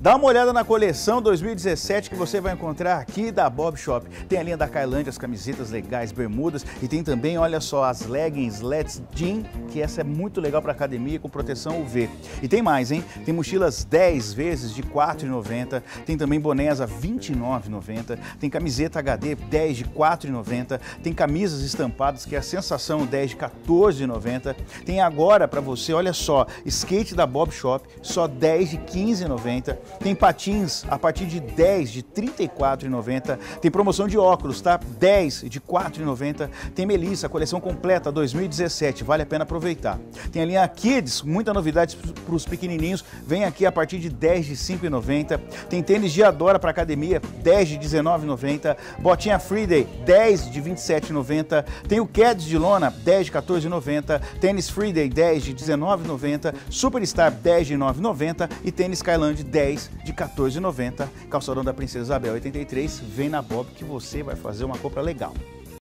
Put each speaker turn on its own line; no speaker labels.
Dá uma olhada na coleção 2017 que você vai encontrar aqui da Bob Shop. Tem a linha da Kailândia, as camisetas legais, bermudas e tem também, olha só, as leggings Let's Jean, que essa é muito legal para academia com proteção UV. E tem mais, hein? Tem mochilas 10 vezes de R$ 4,90, tem também bonés a R$ 29,90, tem camiseta HD 10 de R$ 4,90, tem camisas estampadas que é a sensação 10 de R$ 14,90, tem agora para você, olha só, skate da Bob Shop, só 10 de R$ 15,90, tem patins a partir de 10 de R$ 34,90, tem promoção de óculos, tá? 10 de R$ 4,90, tem Melissa, coleção completa 2017, vale a pena aproveitar. Tem a linha Kids, muita novidade para os pequenininhos, vem aqui a partir de 10 de R$ 5,90, tem tênis de Adora para academia, 10 de R$ 19,90, botinha Freeday, 10 de R$ 27,90, tem o Keds de lona, 10 de R$ 14,90, tênis Freeday, 10 de R$ 19,90, Superstar, 10 de R$ 9,90 e tênis Skyland, 10 de R$ 14,90. Calçadão da Princesa Isabel 83, vem na Bob que você vai fazer uma compra legal.